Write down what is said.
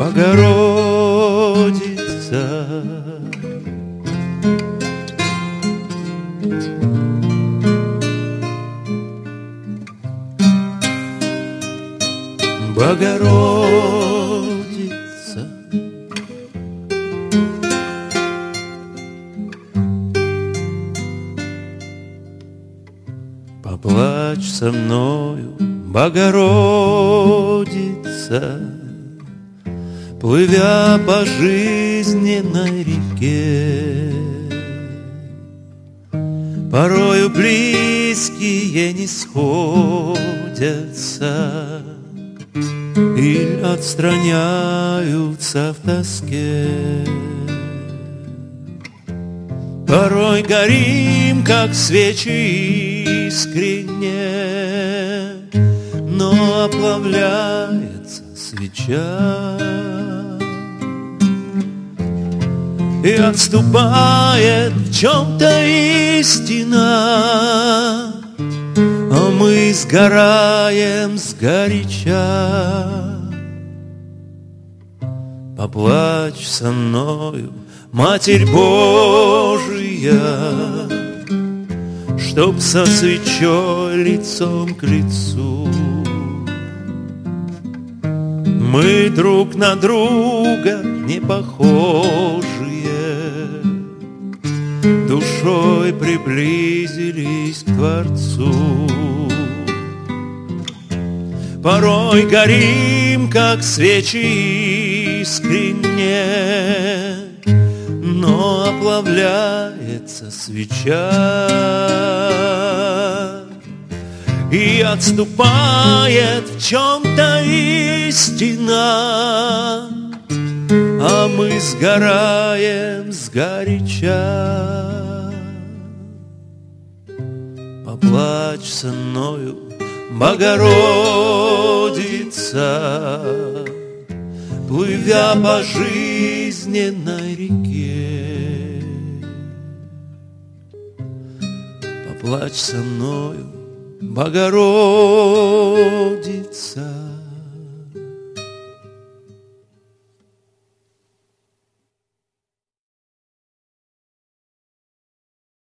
Богородица. Богородица, поплачь со мною, Богородица, плывя по жизненной реке. Порою близкие не сходятся или отстраняются в тоске. Порой горим, как свечи искренне, но оплавляется свеча и отступает в чем-то истина, а мы сгораем сгоряча. Поплачь со мною, Матерь Божия, чтоб со свечой лицом к лицу мы друг на друга не похожие, душой приблизились к Творцу. Порой горим, как свечи искренне, но оплавляется свеча и отступает в чем-то истина, а мы сгораем сгоряча. Поплачь со мною, Богородица, плывя по жизненной реке. Поплачь со мною, Богородица,